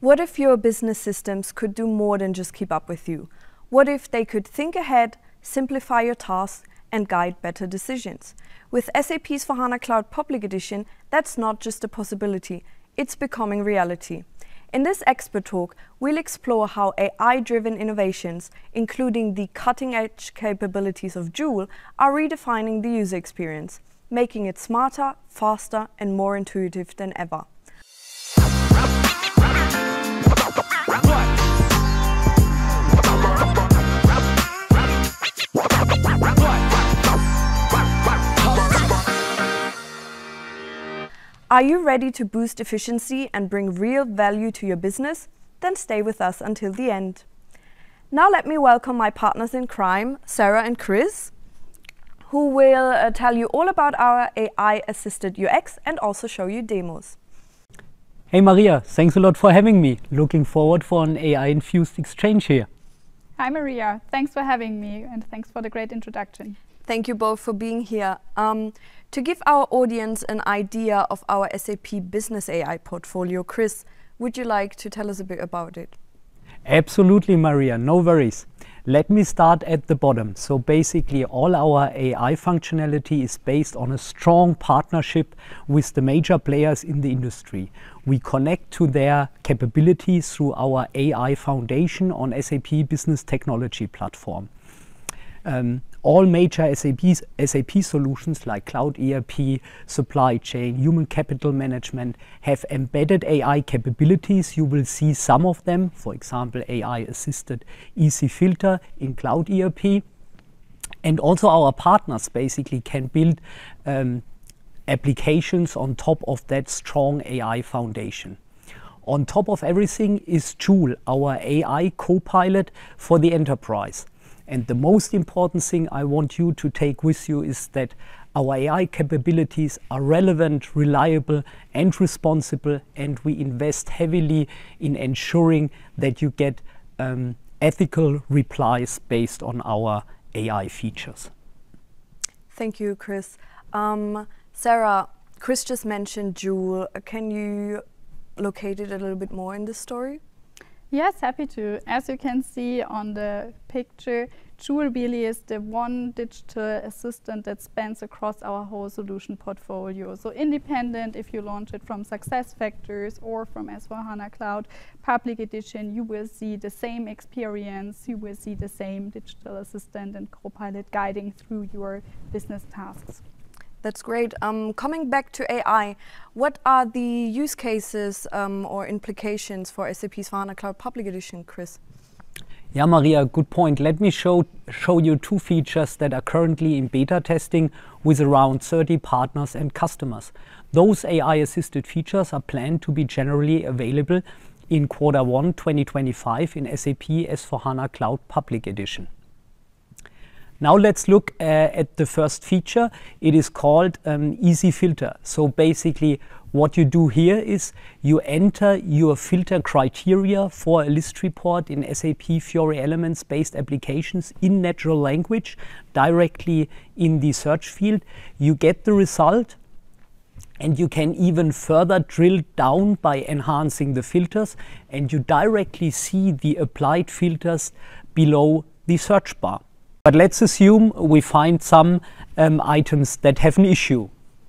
What if your business systems could do more than just keep up with you? What if they could think ahead, simplify your tasks, and guide better decisions? With SAP S/4HANA Cloud Public Edition, that's not just a possibility, it's becoming reality. In this expert talk, we'll explore how AI-driven innovations, including the cutting-edge capabilities of Joule, are redefining the user experience, making it smarter, faster, and more intuitive than ever. Are you ready to boost efficiency and bring real value to your business? Then stay with us until the end. Now let me welcome my partners in crime, Sarah and Chris, who will tell you all about our AI-assisted UX and also show you demos. Hey Maria, thanks a lot for having me. Looking forward for an AI-infused exchange here. Hi Maria, thanks for having me and thanks for the great introduction. Thank you both for being here. To give our audience an idea of our SAP Business AI portfolio, Chris, would you like to tell us a bit about it? Absolutely, Maria, no worries. Let me start at the bottom. So basically all our AI functionality is based on a strong partnership with the major players in the industry. We connect to their capabilities through our AI foundation on SAP Business Technology Platform. All major SAP solutions like Cloud ERP, supply chain, human capital management have embedded AI capabilities. You will see some of them, for example, AI-assisted Easy Filter in Cloud ERP. And also our partners basically can build applications on top of that strong AI foundation. On top of everything is Joule, our AI Copilot for the enterprise. And the most important thing I want you to take with you is that our AI capabilities are relevant, reliable, and responsible, and we invest heavily in ensuring that you get ethical replies based on our AI features. Thank you, Chris. Sarah, Chris just mentioned Joule. Can you locate it a little bit more in this story? Yes, happy to. As you can see on the picture, Joule really is the one digital assistant that spans across our whole solution portfolio. So independent, if you launch it from SuccessFactors or from S/4HANA Cloud Public Edition, you will see the same experience, you will see the same digital assistant and Copilot guiding through your business tasks. That's great. Coming back to AI, what are the use cases or implications for SAP S/4HANA Cloud Public Edition, Chris? Yeah, Maria, good point. Let me show you two features that are currently in beta testing with around 30 partners and customers. Those AI-assisted features are planned to be generally available in Q1 2025 in SAP S/4HANA Cloud Public Edition. Now let's look at the first feature. It is called Easy Filter. So basically what you do here is you enter your filter criteria for a list report in SAP Fiori Elements based applications in natural language directly in the search field. You get the result and you can even further drill down by enhancing the filters, and you directly see the applied filters below the search bar. But let's assume we find some items that have an issue.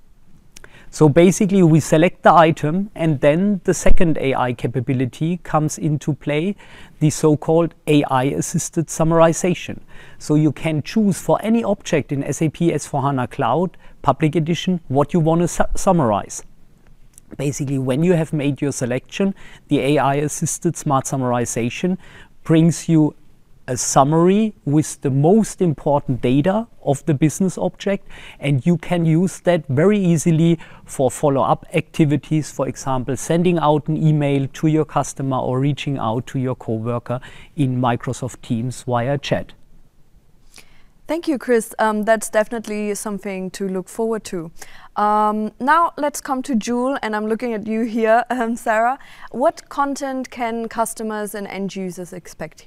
So basically we select the item, and then the second AI capability comes into play, the so-called AI-assisted summarization. So you can choose for any object in SAP S/4HANA Cloud Public Edition what you want to summarize. Basically, when you have made your selection, the AI-assisted smart summarization brings you a summary with the most important data of the business object, and you can use that very easily for follow-up activities, for example, sending out an email to your customer or reaching out to your coworker in Microsoft Teams via chat. Thank you, Chris. That's definitely something to look forward to. Now let's come to Joule, and I'm looking at you here, Sarah. What content can customers and end users expect here?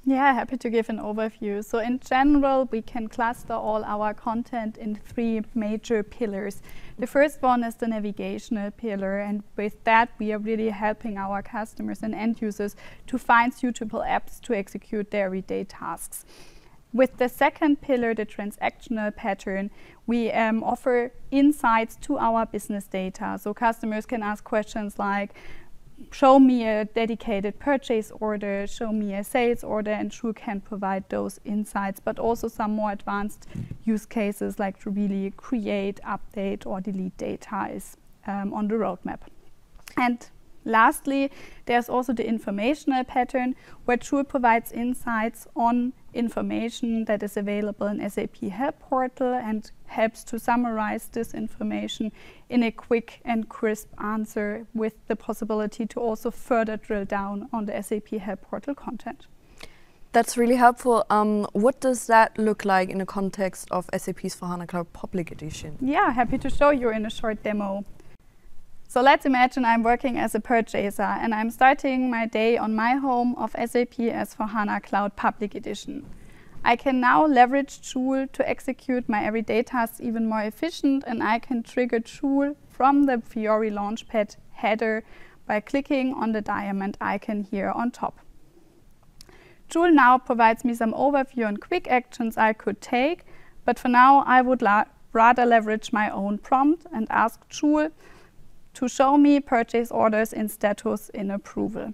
Yeah, happy to give an overview. So in general, we can cluster all our content in 3 major pillars. The first one is the navigational pillar, and with that we are really helping our customers and end users to find suitable apps to execute their everyday tasks. With the second pillar, the transactional pattern, we offer insights to our business data. So customers can ask questions like, show me a dedicated purchase order, show me a sales order, and Joule can provide those insights, but also some more advanced use cases like to really create, update, or delete data is on the roadmap. And lastly, there's also the informational pattern, where Joule provides insights on information that is available in SAP Help Portal and helps to summarize this information in a quick and crisp answer, with the possibility to also further drill down on the SAP Help Portal content. That's really helpful. What does that look like in the context of SAP S/4HANA Cloud Public Edition? Yeah, happy to show you in a short demo. So let's imagine I'm working as a purchaser and I'm starting my day on my home of SAP S/4HANA Cloud Public Edition. I can now leverage Joule to execute my everyday tasks even more efficient, and I can trigger Joule from the Fiori Launchpad header by clicking on the diamond icon here on top. Joule now provides me some overview on quick actions I could take, but for now I would rather leverage my own prompt and ask Joule to show me purchase orders in status in approval.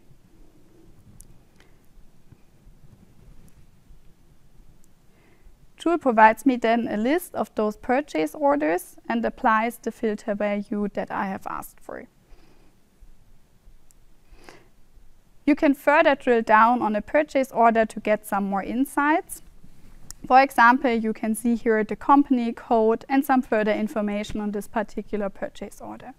Joule provides me then a list of those purchase orders and applies the filter value that I have asked for. You can further drill down on a purchase order to get some more insights. For example, you can see here the company code and some further information on this particular purchase order.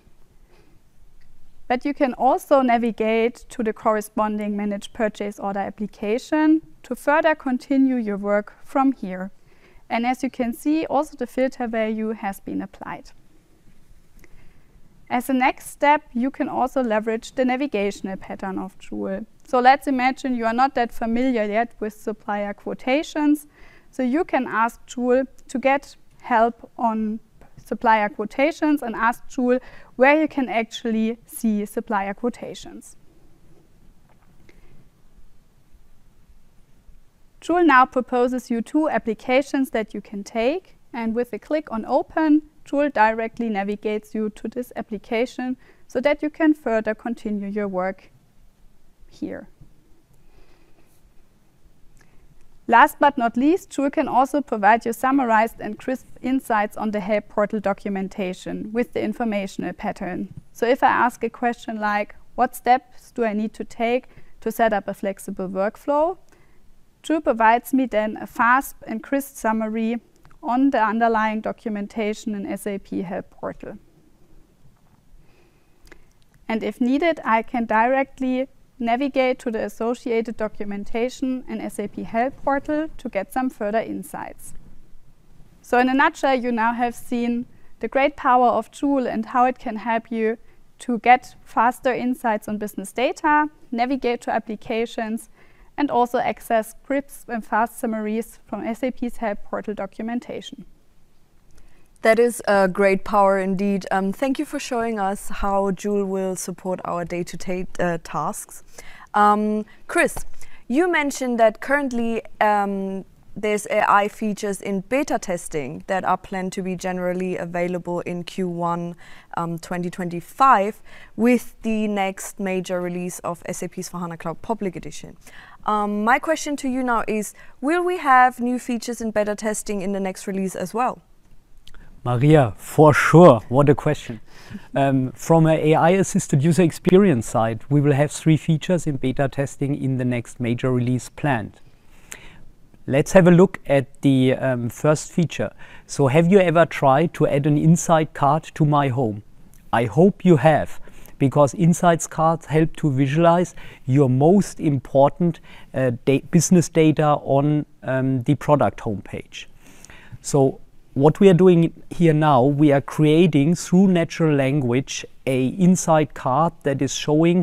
But you can also navigate to the corresponding Manage Purchase Order application to further continue your work from here. And as you can see, also the filter value has been applied. As a next step, you can also leverage the navigational pattern of Joule. So let's imagine you are not that familiar yet with supplier quotations. So you can ask Joule to get help on supplier quotations and ask Joule where you can actually see supplier quotations. Joule now proposes you 2 applications that you can take, and with a click on Open, Joule directly navigates you to this application so that you can further continue your work here. Last but not least, Joule can also provide you summarized and crisp insights on the Help Portal documentation with the informational pattern. So if I ask a question like, what steps do I need to take to set up a flexible workflow? Joule provides me then a fast and crisp summary on the underlying documentation in SAP Help Portal. And if needed, I can directly navigate to the associated documentation in SAP Help Portal to get some further insights. So in a nutshell, you now have seen the great power of Joule and how it can help you to get faster insights on business data, navigate to applications, and also access scripts and fast summaries from SAP's Help Portal documentation. That is a great power indeed. Thank you for showing us how Joule will support our day-to-day tasks. Chris, you mentioned that currently there's AI features in beta testing that are planned to be generally available in Q1 2025 with the next major release of SAP S/4HANA Cloud Public Edition. My question to you now is, will we have new features in beta testing in the next release as well? Maria, for sure. What a question. From an AI-assisted user experience side, we will have 3 features in beta testing in the next major release planned. Let's have a look at the first feature. So have you ever tried to add an insight card to My Home? I hope you have, because insights cards help to visualize your most important business data on the product homepage. So what we are doing here now, we are creating through natural language an insight card that is showing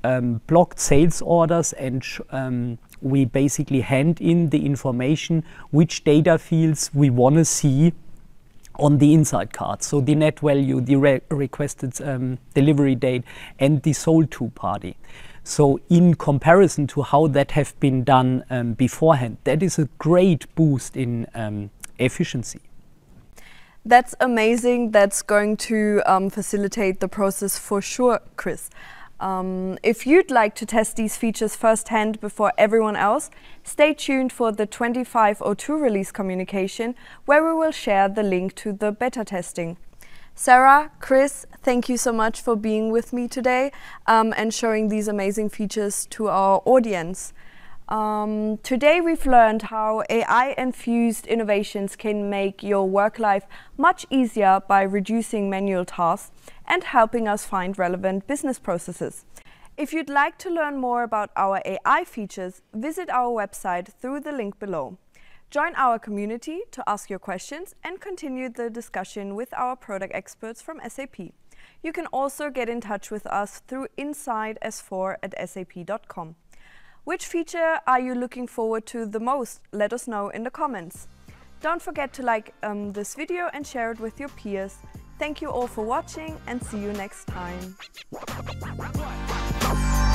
blocked sales orders, and we basically hand in the information which data fields we want to see on the inside card. So the net value, the requested delivery date, and the sold to party. So in comparison to how that have been done beforehand, that is a great boost in efficiency. That's amazing. That's going to facilitate the process for sure, Chris. If you'd like to test these features firsthand before everyone else, stay tuned for the 2502 release communication, where we will share the link to the beta testing. Sarah, Chris, thank you so much for being with me today and showing these amazing features to our audience. Today we've learned how AI-infused innovations can make your work life much easier by reducing manual tasks and helping us find relevant business processes. If you'd like to learn more about our AI features, visit our website through the link below. Join our community to ask your questions and continue the discussion with our product experts from SAP. You can also get in touch with us through insiders4@sap.com. Which feature are you looking forward to the most? Let us know in the comments. Don't forget to like this video and share it with your peers. Thank you all for watching and see you next time.